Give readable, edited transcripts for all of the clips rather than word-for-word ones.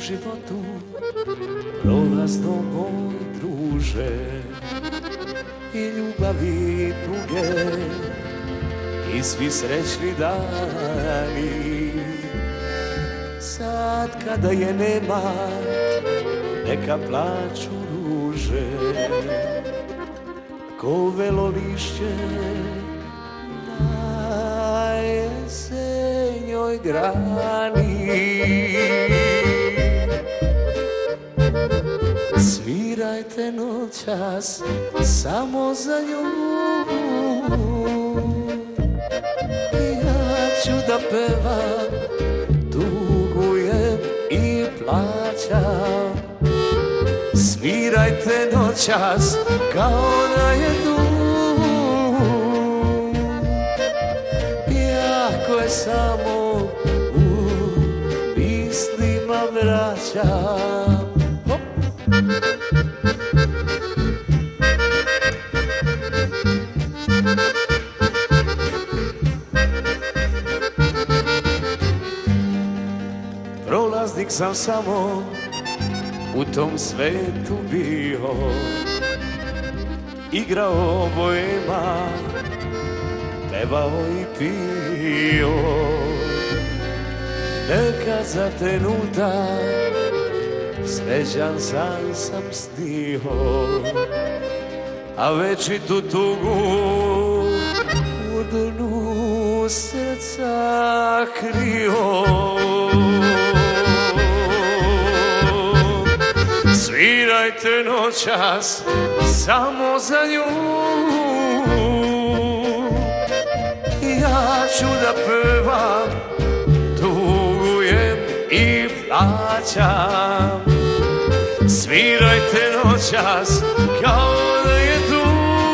životu prolazno moj druže, i ljubavi tuge i svi srećni dani. Sad kada je nema, neka plaču ruže, ko velo lišće na jesenjoj grani. Svirajte noćas samo za nju, ja ću da pevam, tugujem i plaćam. Svirajte noćas kao da je tu, jako je samo u mislima vraćam. Prolaznik sam samo, u tom svetu bio, igrao bojema, pevao i pio. Nekad za trenutak srećan san sam snio, a večitu tugu u dnu srca krio. Svirajte noćas samo za nju, ja ću da pevam, tugujem i plaćam. Svirajte noćas kao da je tu,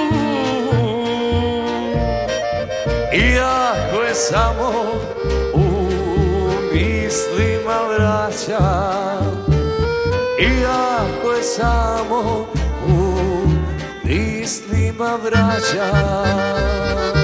iako je samo u mislima vraćam. Iako je samo u mislima vraćam.